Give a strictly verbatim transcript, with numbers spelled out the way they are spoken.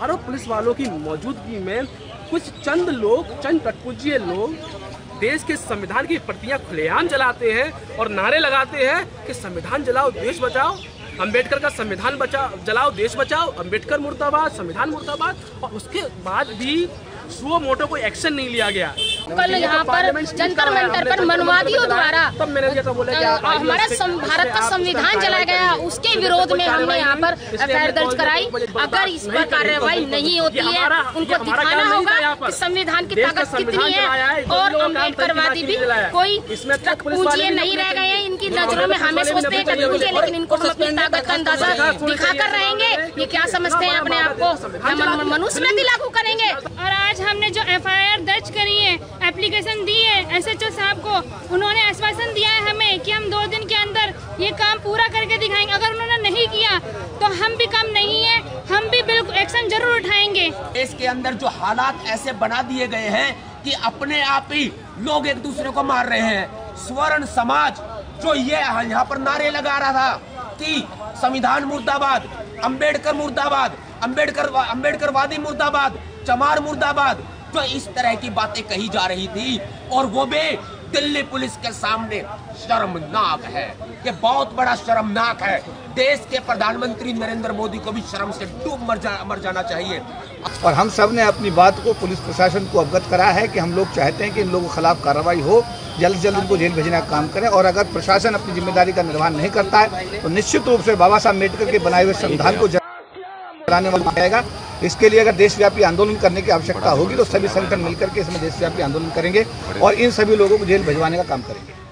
हजारों पुलिस वालों की मौजूदगी में कुछ चंद लोग, चंद कटपुतलिये लोग देश के संविधान की प्रतियां खुलेआम जलाते हैं और नारे लगाते हैं कि संविधान जलाओ देश बचाओ, अंबेडकर का संविधान बचाओ, जलाओ देश बचाओ, अंबेडकर मुर्दाबाद, संविधान मुर्दाबाद। और उसके बाद भी सुओ मोटो कोई एक्शन नहीं लिया गया। कल यहाँ पर जंतर मंतर पर मनवादियों द्वारा हमारा भारत का संविधान जलाया गया, उसके विरोध में हमने यहाँ पर एफ आई आर दर्ज कराई। अगर इस पर कार्रवाई नहीं होती है, उनको दिखाना होगा कि संविधान की ताकत कितनी है और अम्बेडकरवादी भी कोई पूजिए नहीं रह गए हैं। इनकी नजरों में हमें सोचते हैं कटपुतलिये, लेकिन इनको हम अपनी ताकत का अंदाजा दिखाकर रहेंगे। ये क्या समझते हैं अपने आप को, हम मनुस्मृति लागू करेंगे। और आज हमने जो एफ आई आर दर्ज करी है, एप्लीकेशन दी है एस एच ओ साहब को, उन्होंने आश्वासन दिया है हमें कि हम दो दिन के अंदर ये काम पूरा करके दिखाएंगे। अगर उन्होंने नहीं किया तो हम भी कम नहीं है, हम भी बिल्कुल एक्शन जरूर उठाएंगे। इसके अंदर जो हालात ऐसे बना दिए गए हैं कि अपने आप ही लोग एक दूसरे को मार रहे हैं। स्वर्ण समाज जो ये यहाँ पर नारे लगा रहा था कि संविधान मुर्दाबाद, अंबेडकर मुर्दाबाद, अंबेडकर अंबेडकरवादी मुर्दाबाद, चमार मुर्दाबाद, तो इस तरह की बातें कही जा रही थी और वो भी दिल्ली पुलिस के सामने शर्मनाक है। ये बहुत बड़ा शर्मनाक है। देश के प्रधानमंत्री नरेंद्र मोदी को भी शर्म से डूब मर, जा, मर जाना चाहिए। और हम सब ने अपनी बात को पुलिस प्रशासन को अवगत करा है कि हम लोग चाहते हैं कि इन लोगों के खिलाफ कार्रवाई हो, जल्द से जल्द इनको जेल भेजने का काम करें। और अगर प्रशासन अपनी जिम्मेदारी का निर्वहन नहीं करता है तो निश्चित रूप से बाबा साहब अम्बेडकर के बनाए हुए संविधान को चलाने वाला आएगा। इसके लिए अगर देशव्यापी आंदोलन करने की आवश्यकता होगी तो सभी संगठन मिलकर के इसमें देशव्यापी आंदोलन करेंगे और इन सभी लोगों को जेल भिजवाने का काम करेंगे।